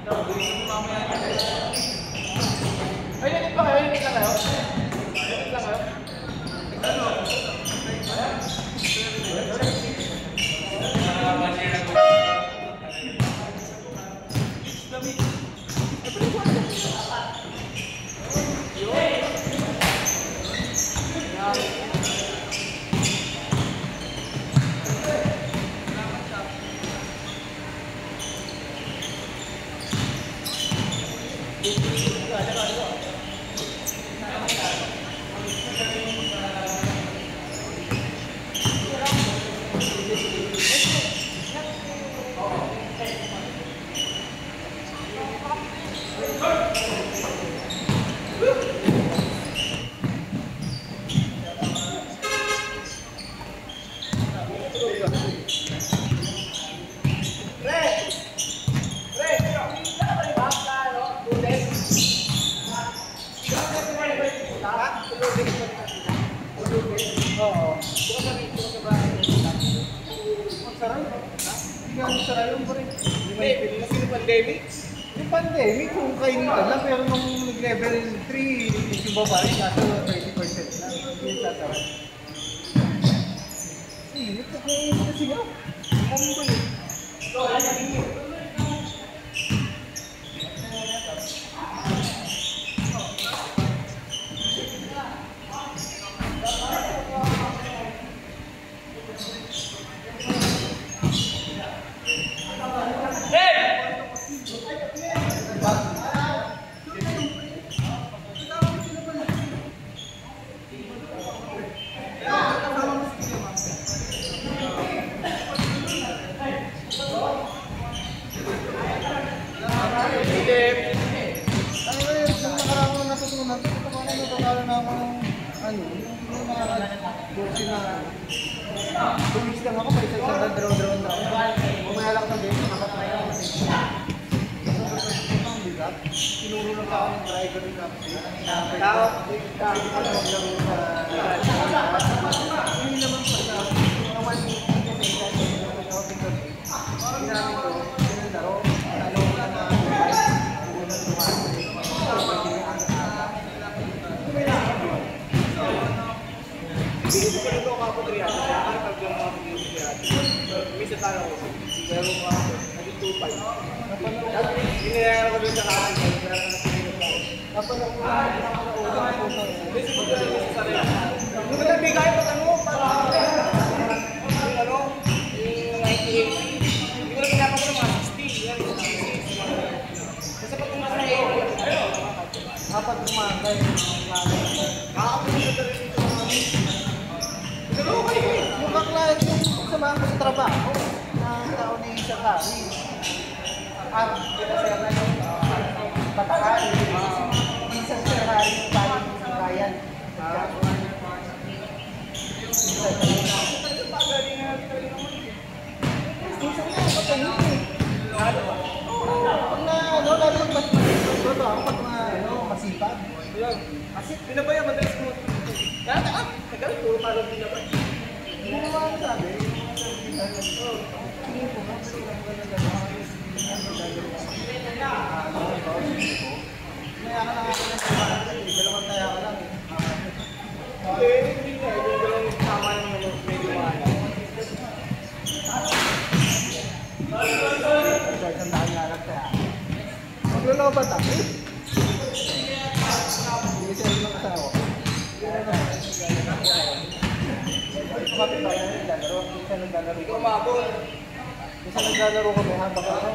Ay, nagit pa kayo? Nagit lang kayo? Nagit lang kayo? Yung pandemic, kung kainitan lang, pero nung nag-level 3, yung babae, nasa 30% lang. Hindi yung sasarap. Sinip, nakainit kasi nga. Kami ba yun? Tuwis lang ako, may isang drone na. Umaya lang sa game, nakapay ako. Tinuro lang ako ng driver ng kapsi. Tawag ako maglaro sa... Hindi naman pala. Naman yung ginamit ko, sinandaro. Lalo ko na hindi ko pa nito ako kriyan. Kaya pag-gawin ako ng kriyan. Misa tayo ako. Pero ako, naging 2-5. Ginayara ko doon sa kasi. Kapag ako hindi siguro na sa sarili. Nung nabigay pag ano, parang yung ano, yung 98. Hindi ko na pinapag ko ng mga 60. Yan, 66. Kasi pag umasa na 80. Kapag umagay, makakapagod na rin ito. Yung kaklahit yung samahan ko sa trabaho ng taon na isa ka. Kasi na yung patakan. Minsan siya hari yung tayo ng bayan. Minsan nga, patayin eh. Pag na, ano, lalo pag masipag. Kasi pinabaya, madalas mo. Kaya tagalit ko, parang pinabay. Hindi mo mga sabi. Hindi ko nga, pero lang ko na gano'n. Kaya ka lang ako ng sabahan. Dalawang taya ka lang. Hindi nga. Yung dalawang tama yung medyo mahal. Isang daan nga lang tayo. Maglalaban tayo. Hindi siya yung mga asawa. Kapit tayo na naglalaro. Minsan naglalaro kami habang